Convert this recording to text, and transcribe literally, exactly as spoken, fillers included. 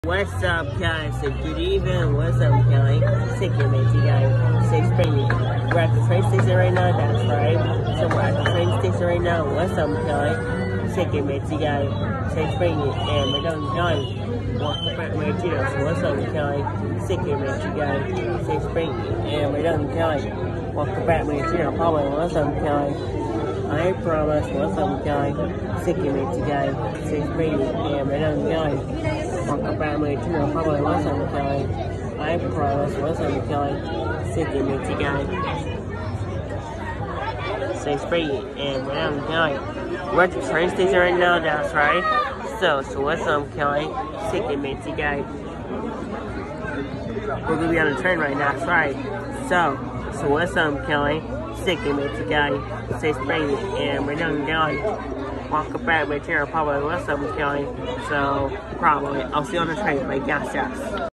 What's up, guys? So good evening. What's up, Kelly? Sick of it, you guys. Say spring me. We're at the train station right now. That's right. So we're at the train station right now. What's up, Kelly? Sick of it, you guys. Say spring me. And we're done done. Walk back my tears. So what's up, Kelly? Sick of it, you guys. Say spring me. And we're done Kelly. Walk back my tears. Probably what's up, Kelly? I promise. What's up, Kelly? Sick of it, you guys. Say spring me. And we're done Kelly. Walk about my channel, probably what's up, Kelly. I promise, what's up, Kelly. Sick of it, you guys. Say spray and I'm Kelly. We're at the train station right now, that's right. So, so what's up, Kelly? Sick of it, you guys. We're gonna be on the train right now, that's right. So, so what's up, Kelly? Sick of it, you guys. Say spray and we're done, Kelly. Walk back with here, probably what's up, Kelly. So, probably, I'll see you on the train, like, gas gas.